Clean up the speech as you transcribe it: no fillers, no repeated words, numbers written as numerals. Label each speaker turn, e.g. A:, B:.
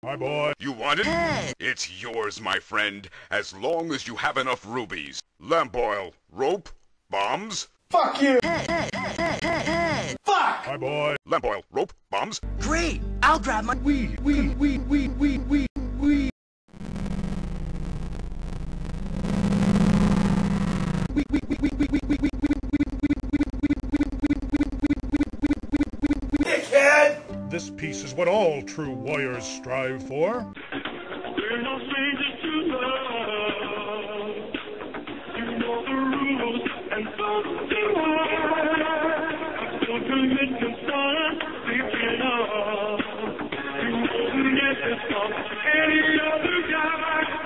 A: Hi, boy.
B: You want it?
C: Hey.
B: It's yours, my friend, as long as you have enough rubies. Lamp oil, rope, bombs.
D: Fuck you!
C: Hey.
D: Fuck!
A: Hi, boy.
B: Lamp oil, rope, bombs.
C: Great! I'll grab my
A: We.
D: Dickhead!
A: This piece is what all true warriors strive for.
E: We're no strangers to love. You know the rules, and so do I. Don't commit concern, thinking of. You won't get this from any other guy.